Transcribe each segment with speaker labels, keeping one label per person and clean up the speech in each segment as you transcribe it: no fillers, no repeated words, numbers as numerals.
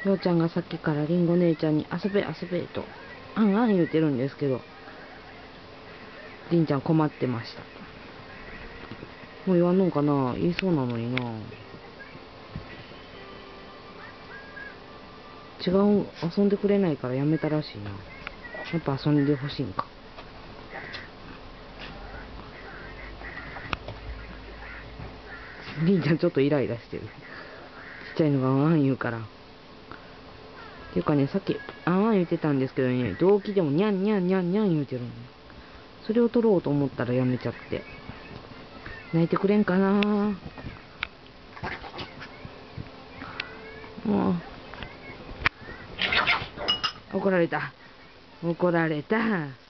Speaker 1: ようちゃんがさっきからりんご姉ちゃんに遊べ遊べと、あんあん言うてるんですけど、りんちゃん困ってました。もう言わんのんかな、言いそうなのにな。違う、遊んでくれないからやめたらしいな。やっぱ遊んでほしいんか。りんちゃんちょっとイライラしてる。ちっちゃいのがあんあん言うから。っていうかね、さっきあんあん言ってたんですけどね、動機でもニャンニャンニャンニャン言うてるの。それを取ろうと思ったらやめちゃって。泣いてくれんかな。もう、怒られた。怒られた。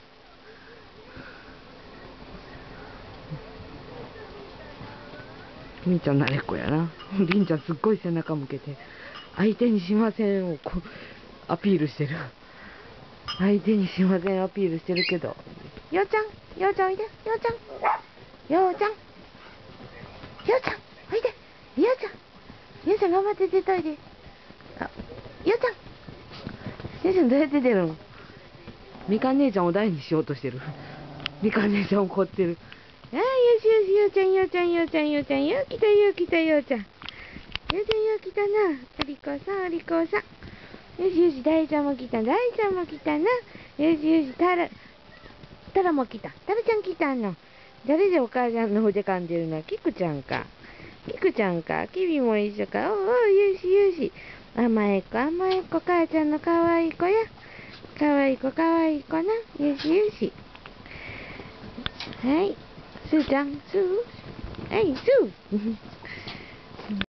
Speaker 1: みーちゃん慣れっこやな。りんちゃんすっごい背中向けて、相手にしませんをアピールしてる。相手にしませんアピールしてるけど。ようちゃん、ようちゃんおいで。ようちゃん。ようちゃん。ようちゃん、おいで。ようちゃん。ようちゃん頑張って出といで。あ、ようちゃん。ようちゃんどうやって出るの？みかん姉ちゃんを大にしようとしてる。みかん姉ちゃん怒ってる。ああ、よしよし、ようちゃん、ようちゃん、ようちゃん、ようちゃん、よう来た、よう来た、ようちゃん。ようちゃん、よう来たな。お利口さん、お利口さん。よしよし、大ちゃんも来た、大ちゃんも来たな。よしよし、タラも来た。タラちゃん来たの。誰でお母ちゃんの腕噛んでるの？キクちゃんか。キクちゃんか。キビも一緒か。おうおう、よしよし。甘えっ子、甘えっ子、母ちゃんの可愛い子や。可愛い子、可愛い子な。よしよし。はい。スーちゃん、スー。はい、スー。